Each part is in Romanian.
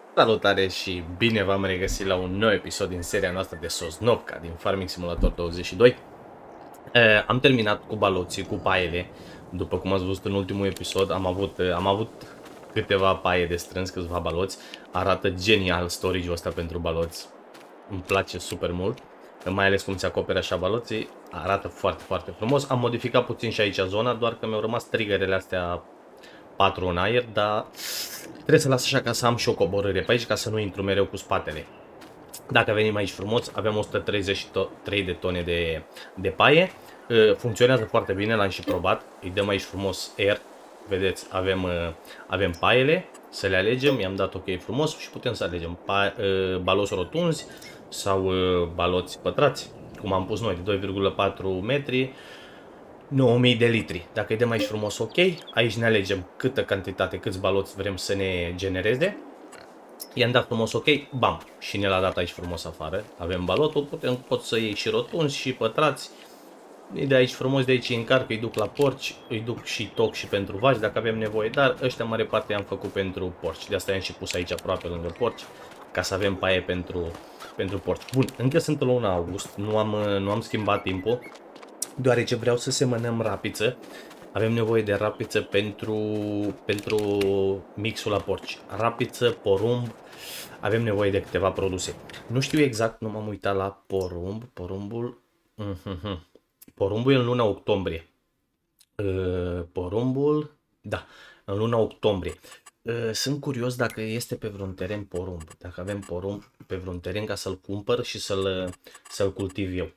Salutare și bine v-am regăsit la un nou episod din seria noastră de Sosnovka din Farming Simulator 22. Am terminat cu baloții, cu paiele. După cum ați văzut în ultimul episod, am avut câteva paie de strâns, câțiva baloți. Arată genial storage-ul ăsta pentru baloți. Îmi place super mult, mai ales cum se acoperă așa baloții. Arată foarte, foarte frumos. Am modificat puțin și aici zona, doar că mi-au rămas triggerele astea 4 în aer, dar trebuie să las așa ca să am și o coborâre pe aici, ca să nu intru mereu cu spatele. Dacă venim aici frumos, avem 133 de tone de paie. Funcționează foarte bine, l-am și probat. Îi dăm aici frumos air. Vedeți, avem paiele, să le alegem, i-am dat ok frumos și putem să alegem baloți rotunzi sau baloți pătrați, cum am pus noi, de 2,4 metri, 9000 de litri. Dacă îi dăm aici frumos ok, aici ne alegem câtă cantitate, câți baloți vrem să ne genereze. I-am dat frumos ok, bam, și ne l-a dat aici frumos afară. Avem balotul, pot să iei și rotunzi și pătrați. Îi de aici frumos, de aici îi încarc, îi duc la porci, îi duc și toc și pentru vaci dacă avem nevoie, dar ăștia mare parte i-am făcut pentru porci. De asta i-am și pus aici aproape lângă porci, ca să avem paie pentru porci. Bun, încă sunt în luna august, nu am schimbat timpul, deoarece vreau să semănăm rapiță. Avem nevoie de rapiță pentru mixul la porci. Rapiță, porumb, avem nevoie de câteva produse. Nu știu exact, nu m-am uitat la porumb. Porumbul e în luna octombrie. Porumbul, da, în luna octombrie. Sunt curios dacă este pe vreun teren porumb. Dacă avem porumb pe vreun teren ca să-l cumpăr și să-l cultiv eu.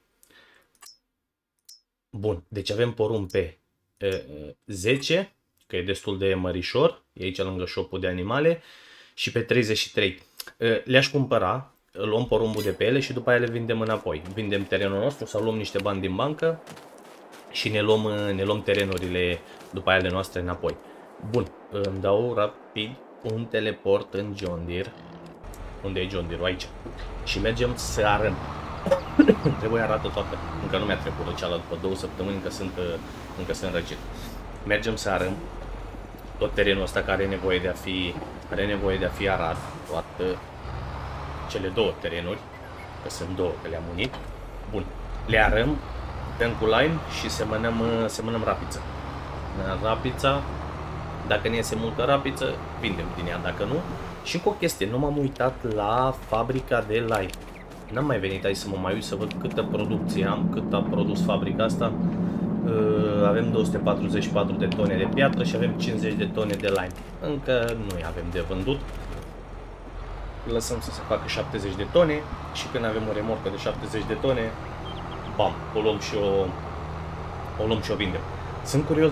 Bun, deci avem porumb pe 10, că e destul de mărișor, e aici lângă shop-ul de animale, și pe 33. Le-aș cumpăra, luăm porumbul de pe ele și după aia le vindem înapoi. Vindem terenul nostru sau luăm niște bani din bancă și ne luăm terenurile după aia ale noastre înapoi. Bun, îmi dau rapid un teleport în John Deere. Unde e John Deere? Aici. Și mergem să arăm. Trebuie arată toată. Încă nu mi-a trecut răceala după 2 săptămâni, încă sunt răcit. Mergem să arăm tot terenul ăsta care are nevoie de a fi arat, toate cele două terenuri, că sunt două, că le-am unit. Bun, le arăm, dăm cu line și semănăm rapiță. Rapița, dacă ne iese multă rapiță, vindem din ea, dacă nu. Și cu o chestie, nu m-am uitat la fabrica de line. N-am mai venit aici să mă mai uit să văd câtă producție am, cât a produs fabrica asta. Avem 244 de tone de piatră și avem 50 de tone de lime. Încă nu avem de vândut. Lăsăm să se facă 70 de tone și când avem o remorcă de 70 de tone, bam, o luăm și o vindem. Sunt curios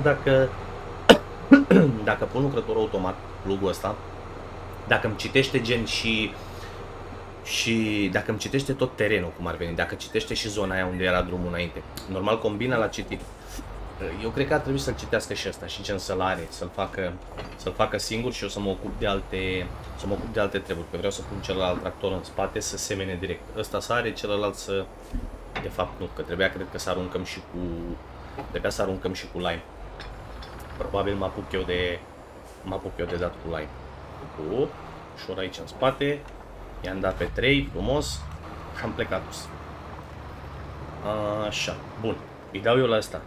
dacă pun lucrător automat, plugul ăsta, dacă îmi citește gen și dacă îmi citește tot terenul, cum ar veni, dacă citește și zona aia unde era drumul înainte. Normal combina la citit. Eu cred că ar trebui să-l citească și ăsta și gen să-l are, să-l facă singur și eu să mă ocup de alte treburi, că vreau să pun celălalt tractor în spate să semene direct. Ăsta să are, celălalt să... De fapt nu, că cred că să aruncăm și cu lime. Probabil mă apuc eu de dat cu lime. Ușor aici în spate. I-am dat pe 3, frumos, și am plecat sus. Așa, bun, îi dau eu la asta.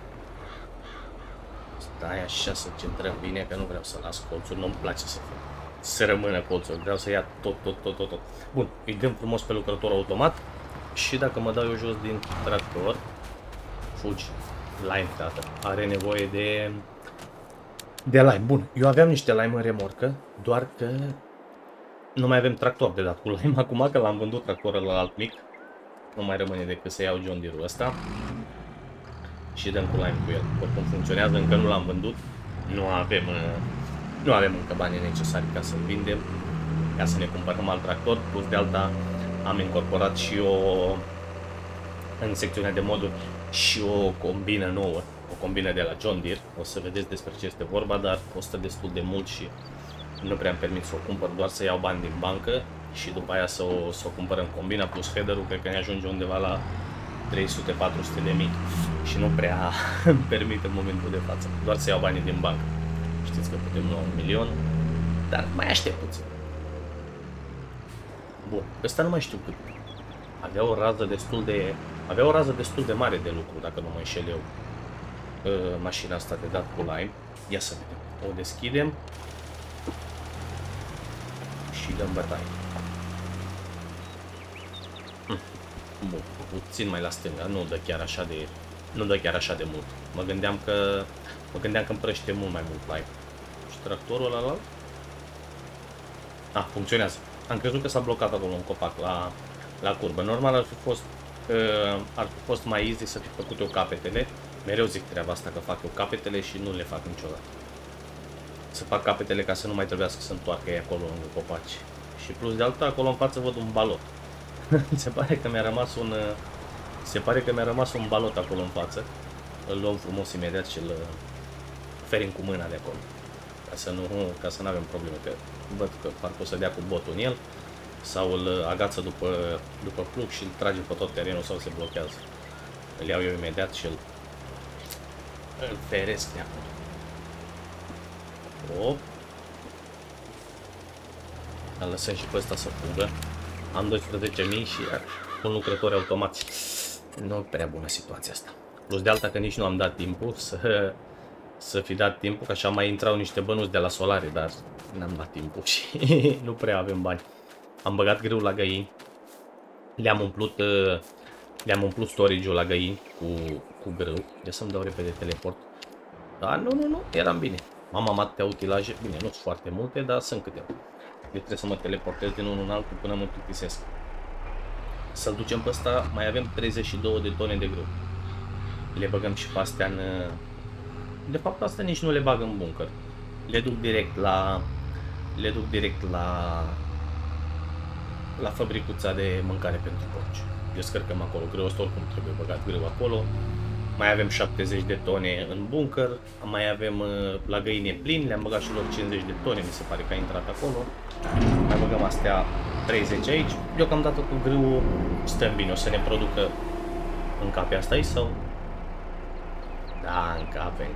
Stai așa să centrăm bine, că nu vreau să las colțuri, nu-mi place să rămână colțuri, vreau să ia tot. Bun, îi dăm frumos pe lucrător automat și dacă mă dau eu jos din tractor, fugi, lime, tată, are nevoie de lime. Bun, eu aveam niște lime în remorcă, doar că nu mai avem tractor de dat cu lime acum, că l-am vândut tractorul la alt mic. Nu mai rămâne decât să iau John Deere-ul ăsta și dăm cu lime cu el. Oricum funcționează, încă nu l-am vândut. Nu avem încă banii necesari ca să-l vindem, ca să ne cumpărăm alt tractor. Plus de alta am incorporat și în secțiunea de moduri și o combină nouă. O combină de la John Deere. O să vedeți despre ce este vorba, dar costă destul de mult și nu prea îmi permit să o cumpăr, doar să iau bani din bancă și după aia să o cumpărăm combina plus header-ul, cred că ne ajunge undeva la 300-400 de mii și nu prea îmi permit în momentul de față, doar să iau banii din bancă. Știți că putem lua 1 milion, dar mai aștept puțin. Bun, ăsta nu mai știu cât. Avea o rază destul de mare de lucru, dacă nu mă înșel eu. Mașina asta de dat cu lime. Ia să vedem. O deschidem. Și dăm bătaie. Bun, puțin mai la stânga, nu dă chiar așa de mult. Mă gândeam că împrăște mult mai mult lime. Și tractorul ăla? Funcționează. Am crezut că s-a blocat acolo un copac la curbă. Normal ar fi fost mai easy să fi făcut eu capetele. Mereu zic treaba asta, că fac eu capetele și nu le fac niciodată. Să fac capetele ca să nu mai trebuiască să întoarcă ei acolo lângă copaci. Și plus de alta, acolo în față văd un balot. Se pare că mi-a rămas un balot acolo în față. Îl luăm frumos imediat și îl ferim cu mâna de acolo. Ca să nu avem probleme, că văd că parcă o să dea cu botul în el sau îl agață după plug și îl trage pe tot terenul sau se blochează. Îl iau eu imediat și îl feresc de acolo. Op. Îl lăsăm și pe ăsta să fugă. Am 12.000 și un lucrător automat. Nu e prea bună situația asta. Plus de alta că nici nu am dat timpul să fi dat timpul, că așa mai intrau niște bănuți de la solare, dar n-am dat timpul și nu prea avem bani. Am băgat grâu la găini. Le-am umplut storage-ul la găini cu grâu. Ia să-mi dau repede teleport. Dar nu, eram bine. Am atâtea utilaje. Bine, nu sunt foarte multe, dar sunt câteva. Eu trebuie să mă teleportez din unul în altul până mă plictisesc. Să-l ducem pe ăsta, mai avem 32 de tone de grâu. Le băgăm și pe astea în... De fapt, astea nici nu le bag în bunker. Le duc direct la fabricuța de mâncare pentru porci. Descărcăm acolo grâu, ăsta oricum trebuie băgat grâu acolo. Mai avem 70 de tone în bunker, mai avem la găini plin, le-am băgat și lor 50 de tone, mi se pare că a intrat acolo. Mai băgăm astea 30 aici. Deocamdată cu grâu stăm bine, o să ne producă în cape asta sau? Da, în cape.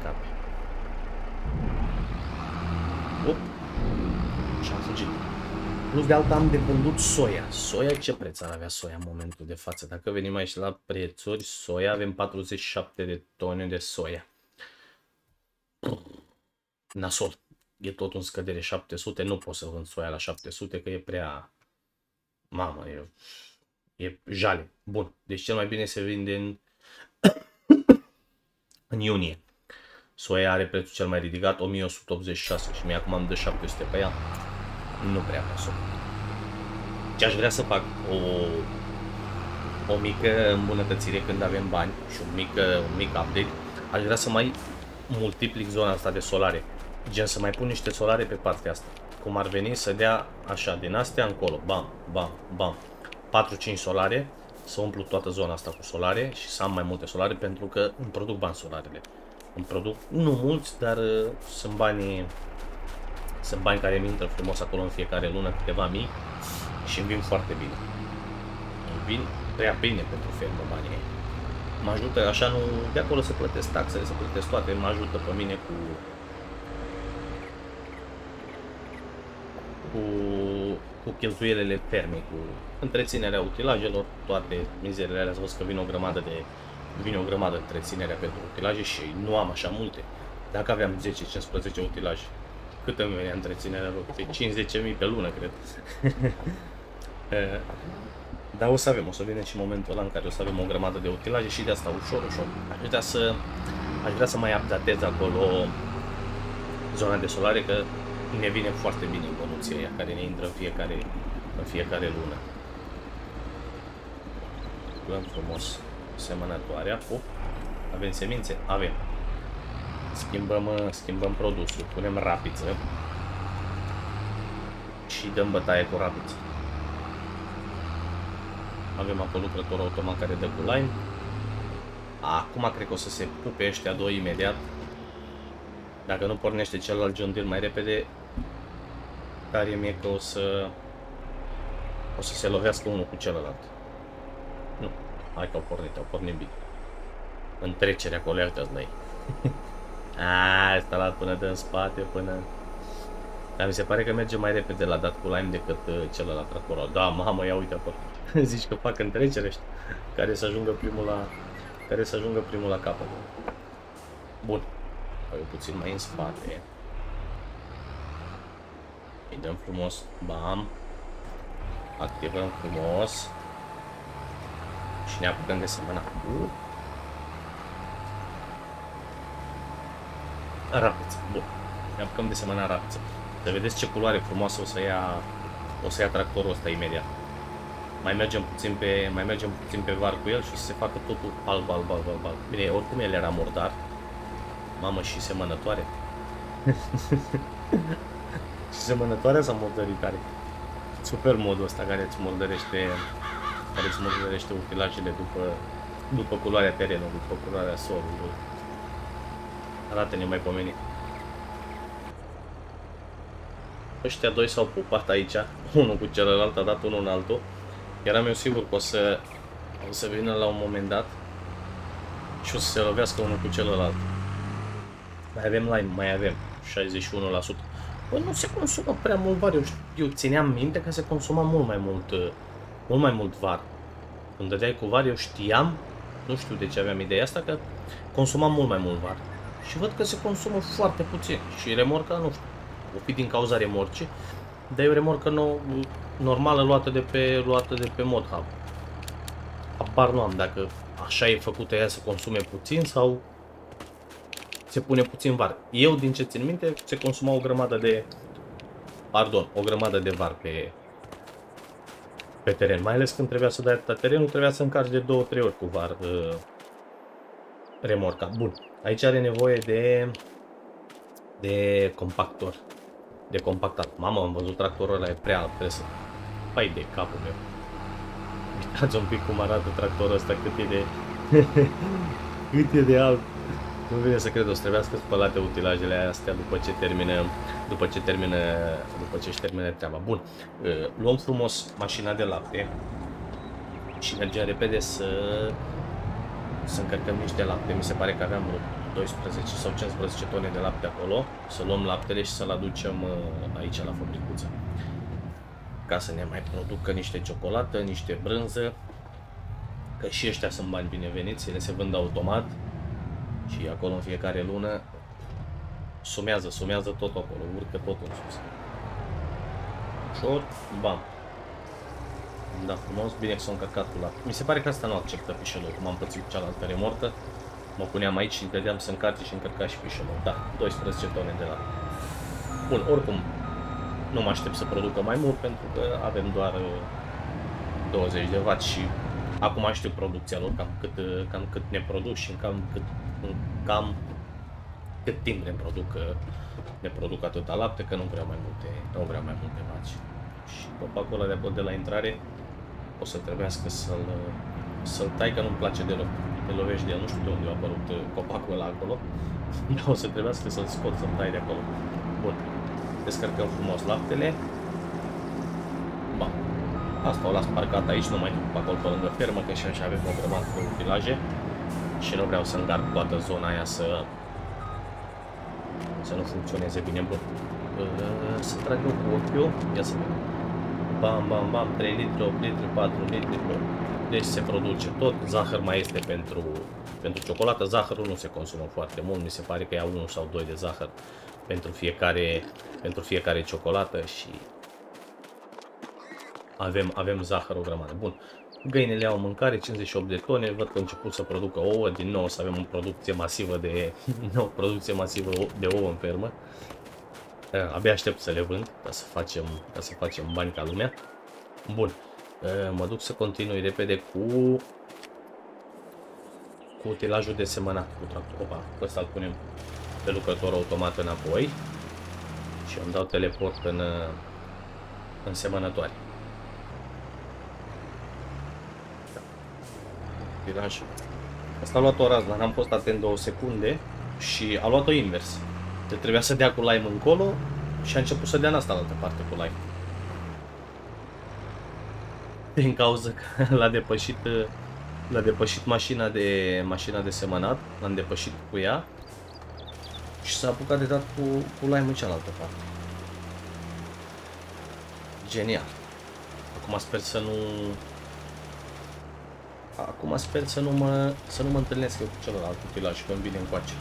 Up. Și am fugit. Plus de alta am de vândut soia. Soia, ce preț ar avea soia în momentul de față? Dacă venim aici la prețuri, soia, avem 47 de tone de soia. Nasol. E tot în scădere, 700. Nu pot să vând soia la 700, că e prea... Mamă, e jale. Bun. Deci cel mai bine se vinde în iunie. Soia are prețul cel mai ridicat, 1186 și mie acum am de 700 pe ea. Nu prea pot. Ce aș vrea să fac o mică îmbunătățire când avem bani și un mic update. Aș vrea să mai multiplic zona asta de solare. Gen să mai pun niște solare pe partea asta. Cum ar veni să dea așa, din astea încolo. Bam, bam, bam. 4-5 solare. Să umplu toată zona asta cu solare și să am mai multe solare pentru că îmi produc bani solarele. Îmi produc, nu mulți, dar sunt bani care îmi intră frumos acolo în fiecare lună, câteva mii și îmi vin foarte bine. Îmi vin prea bine pentru fermă banii. Mă ajută, așa nu, de acolo să plătesc taxele, să plătesc toate, mă ajută pe mine cu cheltuielile fermei, cu întreținerea utilajelor, toate mizerele alea. Ați văzut că vine o grămadă de întreținerea pentru utilaje și nu am așa multe. Dacă aveam 10-15 utilaje, cât îmi venea întreținerea lor? Pe 50.000 pe lună, cred. Dar o să vină și momentul ăla în care o să avem o grămadă de utilaje și de asta ușor. Aș vrea să mai updatez acolo zona de solare, că ne vine foarte bine bănuții aia care ne intră în fiecare lună. Luăm frumos semănătoarea. Avem semințe? Avem. Schimbăm produsul, punem rapiță și dăm bătaie cu rapiță. Avem acolo lucrător automat care dă cu line. Acum cred că o să se pupe ăștia doi imediat. Dacă nu pornește celălalt John Deere mai repede, dar e mie că o să se lovească unul cu celălalt. Nu, hai că au pornit bine. În trecere acolo, uitați la ei. Asta la până dă în spate, până... Dar mi se pare că merge mai repede la dat cu lime decât celălalt tractor. Da, mamă, ia uite acolo. Zici că fac întrecere ăștia. Care să ajungă primul la capăt. Bun. Păi puțin mai în spate. Îi dăm frumos. Bam. Activăm frumos. Și ne apucăm de semănat. Rapiță. Bun. Ne apucăm de semănat rapiță. Să vedeți ce culoare frumoasă o să ia tractorul ăsta imediat. Mai mergem puțin pe var cu el și să se facă totul alb. Bine, oricum el era murdar. Mamă, și semănătoare. Și semănătoarea sau murdăritare? Super modul ăsta care îți murdărește utilajele după culoarea terenului, după culoarea solului. Arată nemaipomenit. Ăștia doi s-au pupat aici, unul cu celălalt, a dat unul în altul. Eram eu sigur că o să vină la un moment dat și o să se lovească unul cu celălalt. Mai avem lime, mai avem 61%. Bă, nu se consumă prea mult var, eu țineam minte că se consuma mult mai mult var. Când dădeai cu var, eu știam, nu știu de ce aveam ideea asta, că consumam mult mai mult var. Și văd că se consumă foarte puțin. Și remorca, nu știu, o fi din cauza remorcii, dar e o remorcă normală luată de pe ModHub. Apar nu am dacă așa e făcută ea să consume puțin sau se pune puțin var. Eu, din ce țin minte, se consuma o grămadă de var pe teren. Mai ales când trebuia să dai atâta terenul, trebuia să încarci de 2-3 ori cu var remorca. Bun. Aici are nevoie de compactor. De compactat. Mamă, am văzut tractorul ăla, e prea alb, trebuie să... Pai de capul meu. Uitați un pic cum arată tractorul ăsta, cât e de alb. Nu vine să cred, o să trebuiască spălate utilajele astea după ce își termină treaba. Bun. Luăm frumos mașina de lapte și mergem repede să încărcăm niște lapte. Mi se pare că aveam 12 sau 15 tone de lapte acolo. Să luăm laptele și să-l aducem aici la fabricuță. Ca să ne mai producă niște ciocolată, niște brânză. Că și ăștia sunt bani bineveniți, ele se vând automat. Și acolo în fiecare lună sumează tot acolo, urcă tot în sus. Ușor, bam. Da, frumos, bine că s-a încărcat cu lapte. Mi se pare că asta nu acceptă pișelul, cum am pățit cu cealaltă remorcă. Mă puneam aici și dădeam să încarce și încărca și pișelul. Da, 12 tone de lapte. Bun, oricum, nu mă aștept să producă mai mult pentru că avem doar 20 de W și acum știu producția lor, cam cât ne produc și cam cât timp ne produc atâta lapte, că nu vreau mai multe vaci. Și copacul ăla de la intrare o să trebuiască să-l tai, că nu-mi place deloc. Te lovești de el, nu știu de unde a apărut copacul ăla acolo, dar o să trebuiască să-l scot, să-l tai de acolo. Bun, descărcăm frumos laptele. Ba, asta o las parcat aici, nu mai duc pe acolo pe lângă fermă, că și așa avem o grămadă de utilaje și nu vreau să îngarc toată zona aia să nu funcționeze bine. Bun, să trag eu cu ochiul, ia să vedem. Bam, bam, bam, 3 litri, 8 litri, 4 litri, bun. Deci se produce tot, zahăr mai este pentru ciocolată, zahărul nu se consumă foarte mult, mi se pare că ia 1 sau 2 de zahăr pentru fiecare ciocolată și avem zahăr o grămadă. Bun, găinile au mâncare, 58 de tone, văd că au început să producă ouă, din nou să avem o producție masivă de ouă în fermă. Abia aștept să le vând, ca să facem bani ca lumea. Bun, mă duc să continui repede cu utilajul de semănat cu tractor. Opa, ăsta îl punem pe lucrător automat înapoi și îmi dau teleport în semănătoare. Utilaj. Asta a luat o razna, n-am fost atent 2 secunde și a luat-o invers. Deci trebuia să dea cu lime încolo și a început să dea în asta, în altă parte cu lime. Din cauza că l-a depășit mașina de semănat, l-am depășit cu ea și s-a apucat de dat cu lime în cealaltă parte. Genial. Acum sper să nu... Acum sper să nu mă întâlnesc eu cu celălalt utilaj și când vine încoace.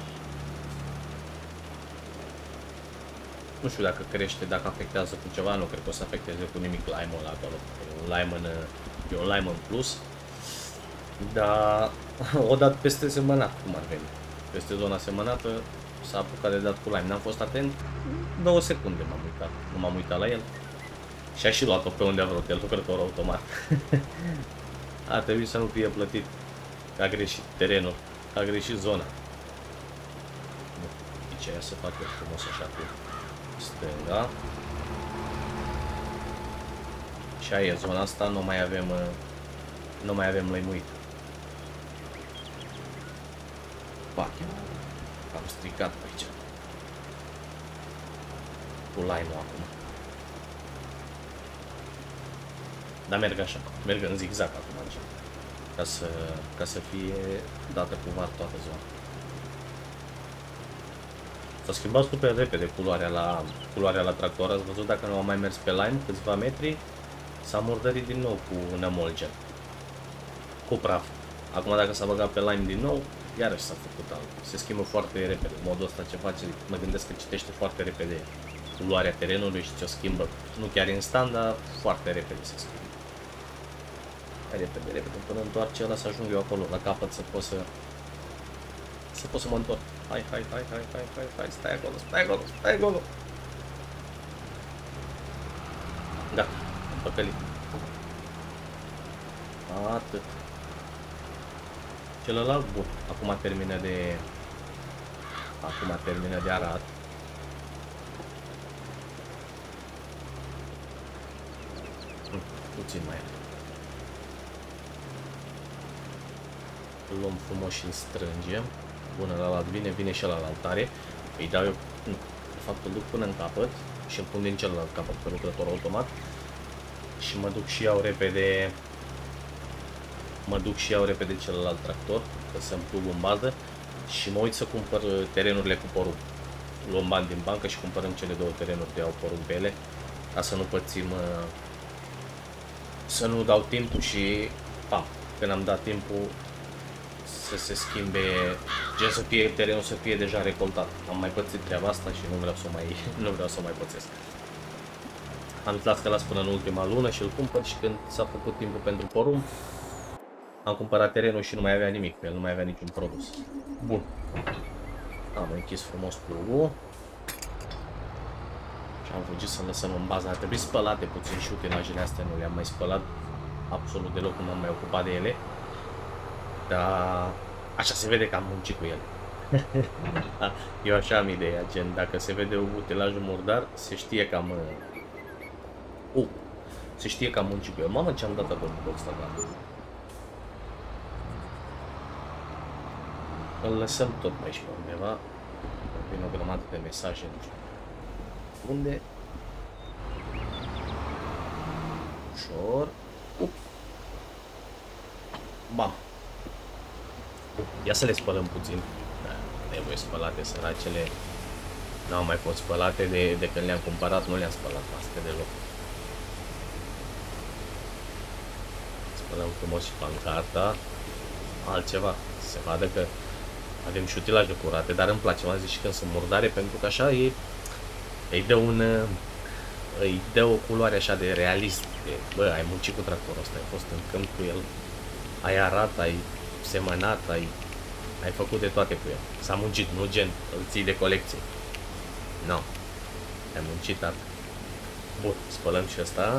Nu știu dacă crește, dacă afectează cu ceva, nu cred că o să afecteze cu nimic lime-ul ăla acolo. E un Lime în plus. Dar o dat peste semănat, cum ar veni. Peste zona semănată s-a apucat de dat cu lime. N-am fost atent 2 secunde, m-am uitat. Nu m-am uitat la el. Și a și luat-o pe unde a vrut el, lucrător automat. Ar trebui să nu fie plătit. Că a greșit terenul, a greșit zona. Aici aia să facă frumos așa cu stânga. Și aia e zona asta, nu mai avem lăimuit. Ba, am stricat pe aici. Cu lime-ul acum. Dar merg așa, merg în zigzag acum așa. Ca să fie dată cu var toată zona. S-a schimbat super repede culoarea la tractor. Ați văzut, dacă nu am mai mers pe lime câțiva metri, s-a murdărit din nou cu nămolgen. Cu praf. Acum dacă s-a băgat pe lime din nou, iarăși s-a făcut altfel. Se schimbă foarte repede. Modul ăsta ce face, mă gândesc că citește foarte repede culoarea terenului și ți-o schimbă. Nu chiar instant, dar foarte repede se schimbă. Repede, până întoarce ăla să ajung eu acolo, la capăt, să pot să mă întorc. Hai, stai acolo. Da, am păcălit. Atât. Celălalt, bun, acum termină de arat. Puțin mai are. Îl luăm frumos și îl strângem. Bună, la alt vine și la altare. Îi dau eu, nu, de fapt îl duc până în capăt și îl pun din celălalt capăt pe lucrător automat. Și mă duc și iau repede celălalt tractor, că să-mi plug în bază. Și mă uit să cumpăr terenurile cu porumb. Luăm bani din bancă și cumpărăm cele 2 terenuri de au porumb pe ele, ca să nu pățim, să nu dau timpul și când am dat timpul să se schimbe, gen să fie terenul să fie deja recoltat. Am mai pățit treaba asta și nu vreau să o mai pățesc. Am zis că las până în ultima lună și îl cumpăr și când s-a făcut timpul pentru porumb, am cumpărat terenul și nu mai avea nimic pe el, nu mai avea niciun produs. Bun. Am închis frumos plugul. Și am fugit să lăsăm în bază. Ar trebui spălate puțin și utilajele astea, nu le-am mai spălat absolut deloc, nu m-am mai ocupat de ele. Dar așa se vede că am muncit cu ele. Eu așa am ideea, gen, dacă se vede utilajul murdar, se știe că am... se știe că am muncit cu el. Mamă, ce am dat acolo în ăsta, da. Îl lăsăm tot pe aici pe undeva. Vin o grămadă de mesaje, nu știu unde. Ușor. Bam. Ia să le spălăm puțin. Trebuie spălate, săracele. Nu au mai fost spălate de când le-am cumpărat, nu le-am spălat astea deloc. Spălăm frumos și pancarta. Altceva. Se vadă că avem și utilaje curate, dar îmi place, m-am zis și când sunt murdare, pentru că așa îi dă o culoare așa de realist. Bă, ai muncit cu tractorul ăsta, ai fost în câmp cu el, ai arat, ai semănat, ai făcut de toate cu el. S-a muncit, nu gen, îl ții de colecție. Nu. Ai muncit, dar... Bun, spălăm și ăsta.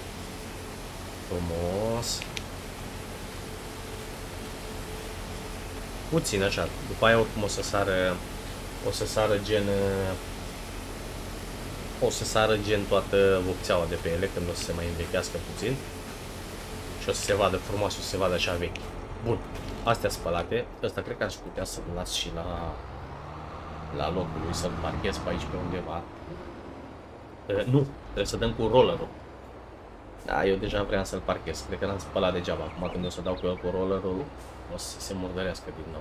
Frumos. Puțin așa, după aia oricum o să sară gen toată vopțeaua de pe ele când o să se mai învechească puțin. Și o să se vadă frumos, o să se vadă așa vechi. Bun, astea spălate. Ăsta cred că aș putea să-l las și la locul lui, să-l parchez pe aici pe undeva. Nu, trebuie să dăm cu rollerul. Da, eu deja vreau să-l parchez, cred că l-am spălat degeaba. Acum când o să dau cu el cu rollerul, o să se murdărească din nou.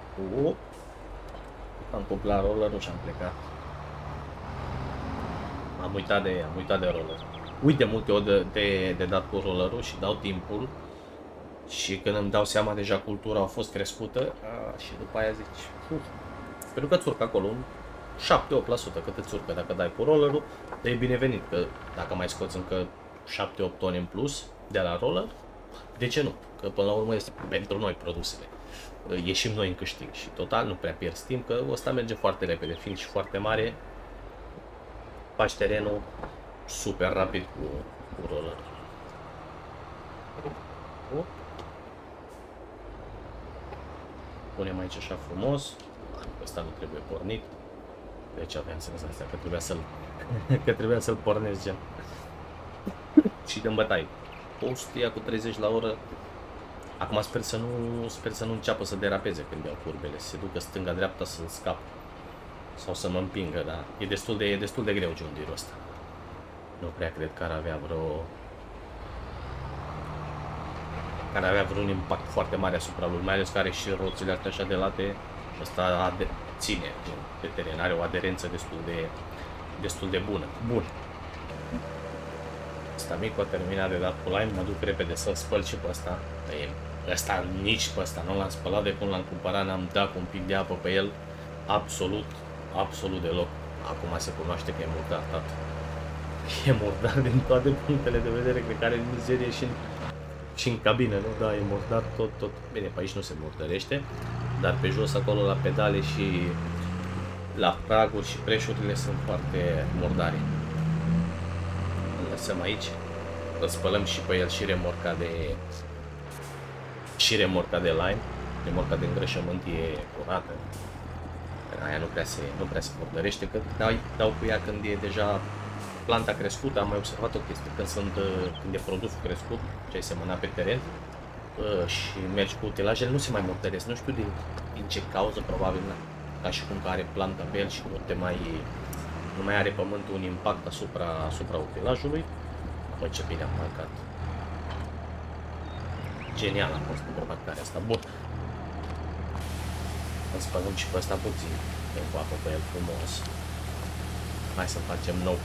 Am pus la rollerul și am plecat. Am uitat de roller. Uite multe ori de dat cu rollerul și dau timpul. Și când îmi dau seama, deja cultura a fost crescută. Și după aia zici, pentru că îți urcă acolo un 7-8% cât îți urcă dacă dai cu rollerul, e binevenit, că dacă mai scoți încă 7-8 tone în plus de la roller, de ce nu? Că până la urmă este pentru noi produsele. Ieșim noi în câștig și total nu prea pierzi timp, că ăsta merge foarte repede, fiind și foarte mare, faci terenul super rapid cu roller. Punem aici așa frumos, ăsta nu trebuie pornit, deci aveam senzația că trebuia să-l pornesc gen. Și dăm bătaie. 100 ia cu 30 la oră. Acum sper să nu înceapă să derapeze când iau curbele, să se ducă stânga-dreapta să-l scap sau să mă împingă, dar e destul de greu John Deere-ul ăsta. Nu prea cred că ar avea vreun impact foarte mare asupra lui, mai ales că are și roțile astea așa de late. Ăsta ține pe teren, are o aderență destul de bună. Bun. Ăsta mic a terminat de dat cu lime, mă duc repede să spăl și pe ăsta. Ăsta nici pe ăsta nu l-am spălat de când l-am cumpărat, n-am dat cu un pic de apă pe el. Absolut deloc. Acum se cunoaște că e murdar, tată. E murdar din toate punctele de vedere, cred că are mizerie și în cabină, nu? Da, e murdar tot. Bine, pe aici nu se murdărește, dar pe jos acolo la pedale și la praguri și preșurile sunt foarte murdare. Îl lăsăm aici, îl spălăm și pe el și remorca de lime. Remorca de îngrășământ e curată. Aia nu prea se murdărește, că dau cu ea când e deja planta crescută. Am mai observat o chestie, când e produsul crescut, ce ai semănat pe teren și mergi cu utilajele, nu se mai murdăresc. Nu știu din ce cauză, probabil ca și cum că are planta pe el și nu mai are pământul un impact asupra utilajului. Băi, ce bine am marcat. Genial a fost îmbrăcarea asta. Bun. Îl spălăm și pe ăsta puțin. Pentru apă pe el frumos. Hai să facem nou.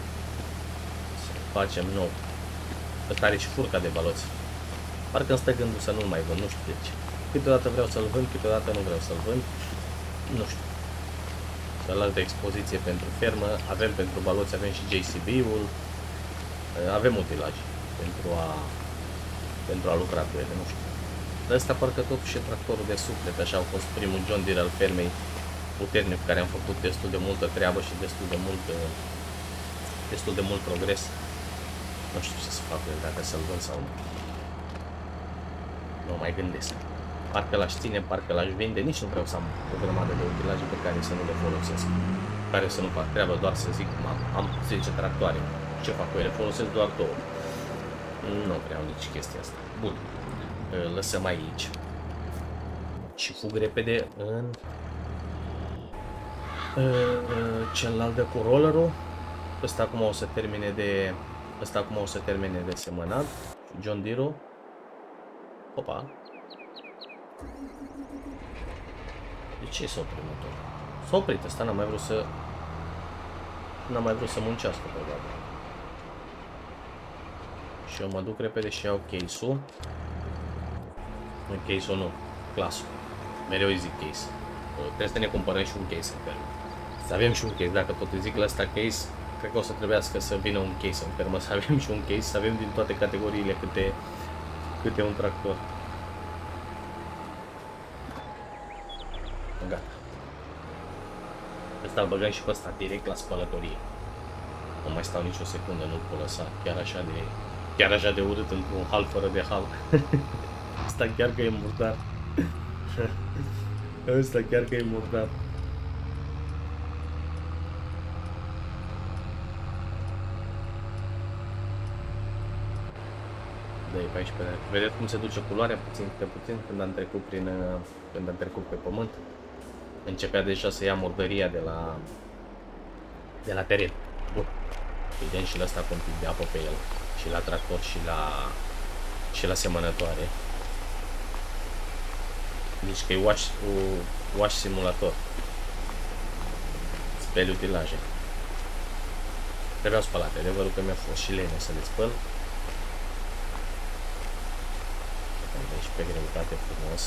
Ăsta are și furca de baloți. Parcă îmi stă gândul să nu-l mai vând, nu știu de ce. Câteodată vreau să-l vând, câteodată nu vreau să-l vând. Nu știu. Cealaltă expoziție pentru fermă. Avem pentru baloți, avem și JCB-ul. Avem utilaje pentru a lucra cu ele, nu știu. Dar ăsta parcă totuși e tractorul de suflet, așa a fost primul John Deere al fermei puternic, cu care am făcut destul de multă treabă și destul de mult progres. Nu știu ce să fac, dacă să-l vând sau nu. Nu mai gândesc. Parcă l-aș ține, parcă l-aș vinde, nici nu vreau să am o grămadă de utilaje pe care să nu le folosesc. Care să nu fac treabă, doar să zic, am 10 tractoare. Ce fac cu ele? Folosesc doar 2. Nu vreau nici chestia asta. Bun. Lăsăm aici. Și fug repede în celălalt de cu rollerul. Ăsta acum o să termine de semănat. John Deere-ul. Opa. De ce s-a oprit motorul? S-a oprit, ăsta n-a mai vrut să muncească probabil. Și eu mă duc repede și iau case-ul. Case-ul nu, clasul. Mereu îi zic case. Trebuie să ne cumpărăm și un case în fermă. Să avem și un case, dacă tot îi zic la asta case, cred că o să trebuiască să vină un case în fermă, să avem și un case, să avem din toate categoriile câte un tractor. Gata. Ăsta îl băgăm și pe ăsta direct la spălătorie. Nu mai stau nicio secundă, nu-l pot lăsa chiar așa de urât într-un hal fără de hal. Ăsta chiar că e murdar. Ăsta chiar că e murdar. De pe aici, vedeți cum se duce culoarea puțin pe puțin când am trecut pe pământ. Începea deja să ia murdăria de la teren. Bun. Vedem și la asta cu un pic de apă pe el. Și la tractor și la semănătoare. Deci că e wash simulator. Speli utilaje. Trebuiau spălate, adevărul că mi-a fost și lene să le spăl. Deci pe greutate frumos.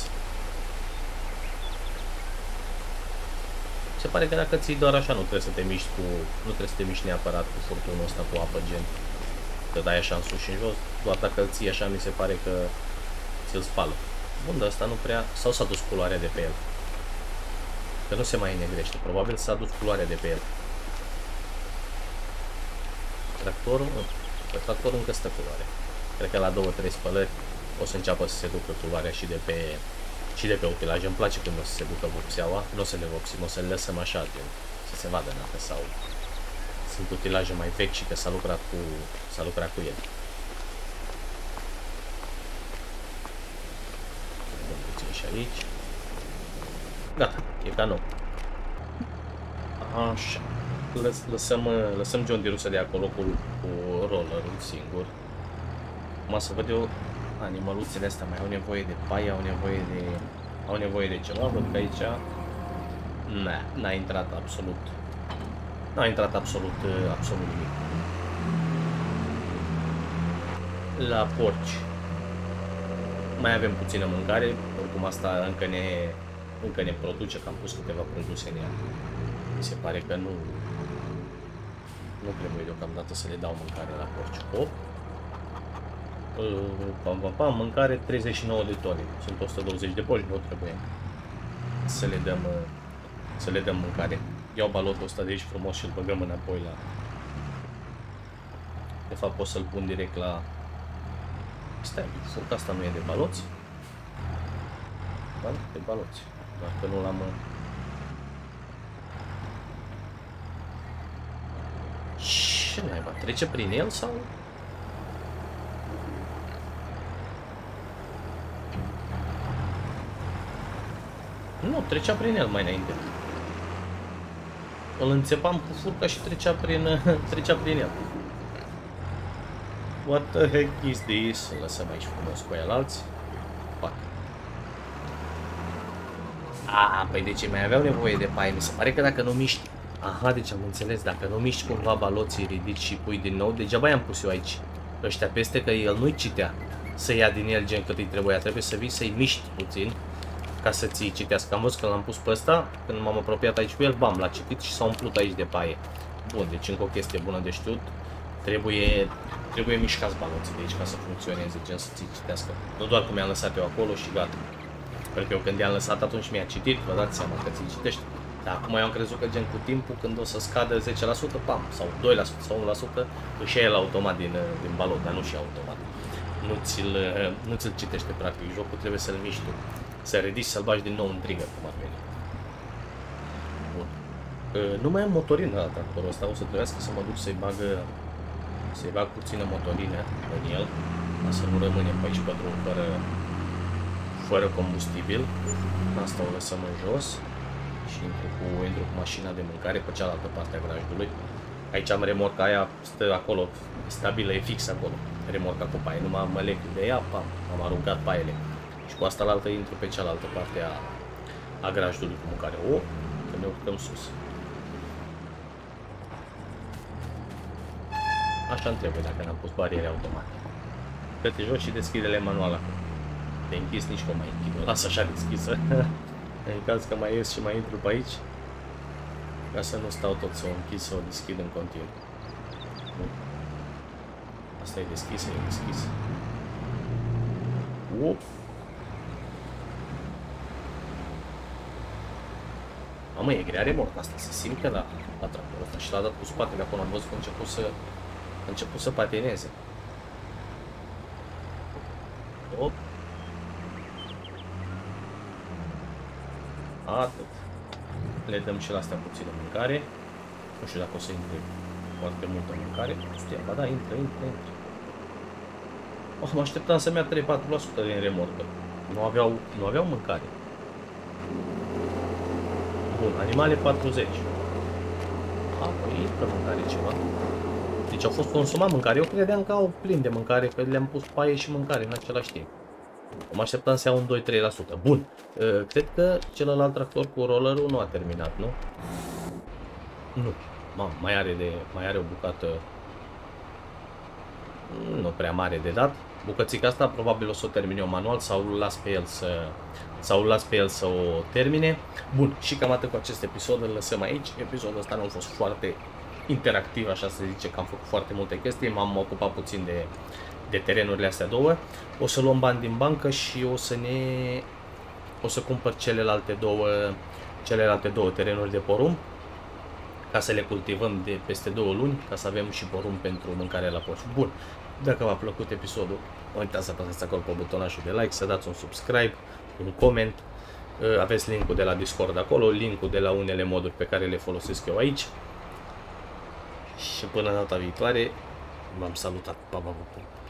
Se pare că dacă ții doar așa, nu trebuie să te miști cu, nu trebuie să te miști neapărat cu furtunul ăsta cu apă gen. Că dai așa în sus și în jos, doar dacă îl ții așa mi se pare că ți-l spală. Bun, dar ăsta nu prea, sau s-a dus culoarea de pe el. Că nu se mai negrește, probabil s-a dus culoarea de pe el. Tractorul, nu, pe tractorul încă stă culoare. Cred că la 2-3 spălări o să înceapă să se ducă culoarea și de pe utilaje. Îmi place când o să se ducă vopseaua, nu o să le vopsim, o să le lăsăm așa, gen, să se vadă dacă sau sunt utilaje mai vechi și că s-a lucrat cu el. Dăm puțin și aici. Gata, e ca nou. Așa. Lăsăm John Deere să dea acolo cu rollerul singur. Acum să văd eu, animăluțele astea mai au nevoie de paie, au nevoie de ceva. Văd că aici n-a intrat absolut. N-a intrat absolut nimic. La porci mai avem puțină mâncare, oricum asta încă ne produce, că am pus câteva produse în ea. Mi se pare că nu trebuie deocamdată să le dau mâncare la porci. Mâncare 39 de tone. Sunt 120 de porci, nu trebuie să le dăm mâncare. Iau balotul ăsta de aici frumos și îl băgăm înapoi la... De fapt pot să-l pun direct la... Stai, furca asta nu e de baloți? Da, de baloți. Doar că nu l-am... Ce naiba? Trece prin el sau... Nu, trecea prin el mai înainte. Îl înțepam cu furca și trecea prin el. What the heck is this? Îl lăsăm aici frumos cu el alți. Fac. Păi de ce mai aveau nevoie de paie? Mi se pare că dacă nu miști... Aha, deci am înțeles. Dacă nu miști cumva baloții, ridici și pui din nou, degeaba i-am pus eu aici. Ăștia peste că el nu-i citea să ia din el gen cât îi trebuia. Trebuie să vii să-i miști puțin ca să ți citească. Am văzut că l-am pus pe ăsta, când m-am apropiat aici cu el, bam, l-a citit și s-a umplut aici de paie. Bun, deci încă o chestie bună de știut. Trebuie mișcați baloții de aici ca să funcționeze, gen să ți citească. Nu doar că mi-am lăsat eu acolo și gata. Pentru că eu când i-am lăsat atunci mi-a citit, vă dați seama că ți citește. Dar acum eu am crezut că gen cu timpul, când o să scadă 10%, pam, sau 2% sau 1%, își ia el automat din balot, dar nu și automat. Nu ți-l citește practic, jocul trebuie să-l miști tu. Să ridici, să-l bagi din nou în trigger, cum ar veni. Bun. Nu mai am motorină la tractorul ăsta, o să trebuiască să mă duc să-i bag puțină motorină în el, ca să nu rămânem pe aici pe drum fără combustibil. Asta o lăsăm în jos și intru cu mașina de mâncare pe cealaltă parte a grajdului. Aici am remorca aia, stă acolo, stabilă, e fix acolo, remorca cu paie, numai mă leg de ea, pam, am aruncat paiele. Și cu asta la altă intru pe cealaltă parte a grajdului cu mâncare. Că ne urcăm sus. Așa-mi trebuie dacă n-am pus bariere automate. Dă-te jos și deschide-le manual acum. Te închis nici că mai închid. Lasă așa deschisă. În caz că mai ies și mai intru pe aici. Ca să nu stau tot să o închid, să o deschid în continuu. Asta e deschisă, e deschisă. Mamă, e grea remorca asta, se simte la tractorul ăsta și l-a dat cu spatele acolo, am văzut că a început să patineze. Atât. Le dăm și la astea puțină mâncare. Nu știu dacă o să intre foarte multă mâncare. Stia, ba da, intră. Mă așteptam să-mi ia 3-4% din remorcă. Nu aveau mâncare. Bun, animale 40. Păi intră mâncare ceva. Deci au fost consumat mâncare. Eu credeam că au plin de mâncare, că le-am pus paie și mâncare în același timp. Mă așteptam să iau un 2-3%. Bun. Cred că celălalt tractor cu rollerul nu a terminat, nu? Nu. mai are o bucată nu prea mare de dat. Bucățica asta probabil o să o termin eu manual sau îl las pe el să o termine. Bun, și cam atât cu acest episod, îl lăsăm aici. Episodul ăsta nu a fost foarte interactiv, așa se zice, că am făcut foarte multe chestii, m-am ocupat puțin de terenurile astea două. O să luăm bani din bancă și o să cumpăr celelalte două terenuri de porumb, ca să le cultivăm de peste 2 luni, ca să avem și porumb pentru mâncare la porci. Bun, dacă v-a plăcut episodul, nu uitați să apăsați acolo pe butonajul de like, să dați un subscribe, un coment, aveți linkul de la Discord acolo, linkul de la unele moduri pe care le folosesc eu aici. Și până data viitoare, v-am salutat, pa, pa, pa.